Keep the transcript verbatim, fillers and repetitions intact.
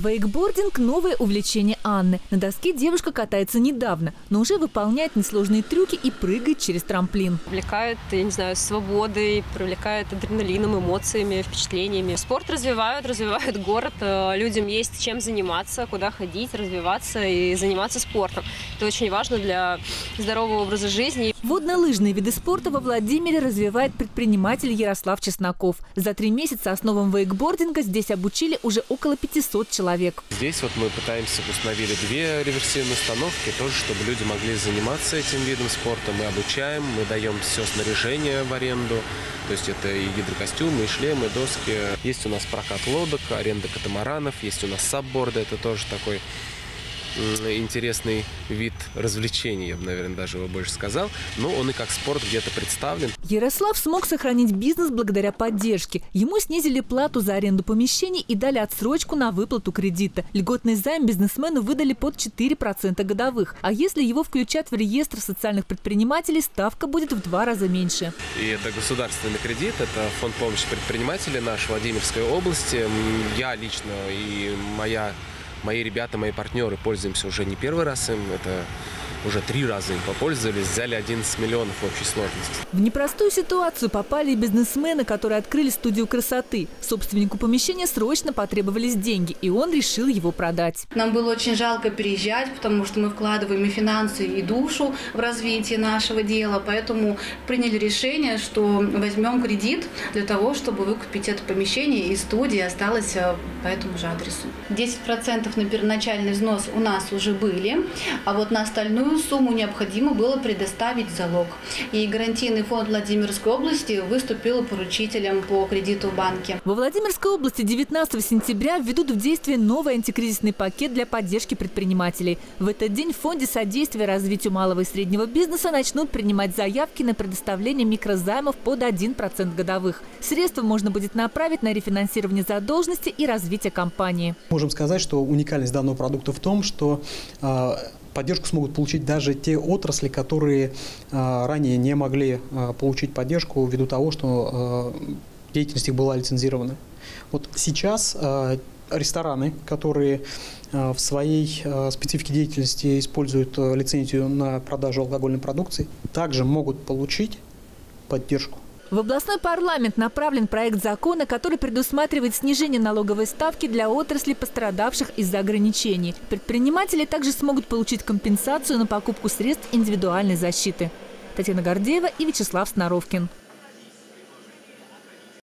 Вейкбординг – новое увлечение Анны. На доске девушка катается недавно, но уже выполняет несложные трюки и прыгает через трамплин. Привлекает, я не знаю, свободой, привлекает адреналином, эмоциями, впечатлениями. Спорт развивают, развивают город. Людям есть чем заниматься, куда ходить, развиваться и заниматься спортом. Это очень важно для здорового образа жизни. Водно-лыжные виды спорта во Владимире развивает предприниматель Ярослав Чесноков. За три месяца основам вейкбординга здесь обучили уже около пятисот человек. Здесь вот мы пытаемся, установили две реверсивные установки, тоже чтобы люди могли заниматься этим видом спорта. Мы обучаем, мы даем все снаряжение в аренду. То есть это и гидрокостюмы, и шлемы, и доски. Есть у нас прокат лодок, аренда катамаранов, есть у нас сабборды. Это тоже такой интересный вид развлечений, я бы, наверное, даже его больше сказал. Но он и как спорт где-то представлен. Ярослав смог сохранить бизнес благодаря поддержке. Ему снизили плату за аренду помещений и дали отсрочку на выплату кредита. Льготный займ бизнесмену выдали под четыре процента годовых. А если его включат в реестр социальных предпринимателей, ставка будет в два раза меньше. И это государственный кредит, это фонд помощи предпринимателей нашей Владимирской области. Я лично и моя Мои ребята, мои партнеры пользуемся уже не первый раз им. Это уже три раза им попользовались, взяли одиннадцать миллионов в общей сложности. В непростую ситуацию попали и бизнесмены, которые открыли студию красоты. Собственнику помещения срочно потребовались деньги, и он решил его продать. Нам было очень жалко переезжать, потому что мы вкладываем и финансы, и душу в развитие нашего дела. Поэтому приняли решение, что возьмем кредит для того, чтобы выкупить это помещение, и студия осталась по этому же адресу. десять процентов на первоначальный взнос у нас уже были, а вот на остальную сумму необходимо было предоставить залог. И гарантийный фонд Владимирской области выступил поручителем по кредиту в банке. Во Владимирской области девятнадцатого сентября введут в действие новый антикризисный пакет для поддержки предпринимателей. В этот день в Фонде содействия развитию малого и среднего бизнеса начнут принимать заявки на предоставление микрозаймов под один процент годовых. Средства можно будет направить на рефинансирование задолженности и развитие компании. Можем сказать, что уникальность данного продукта в том, что э, поддержку смогут получить даже те отрасли, которые э, ранее не могли э, получить поддержку ввиду того, что э, деятельность их была лицензирована. Вот сейчас э, рестораны, которые э, в своей э, специфике деятельности используют э, лицензию на продажу алкогольной продукции, также могут получить поддержку. В областной парламент направлен проект закона, который предусматривает снижение налоговой ставки для отраслей, пострадавших из-за ограничений. Предприниматели также смогут получить компенсацию на покупку средств индивидуальной защиты. Татьяна Гордеева и Вячеслав Сноровкин.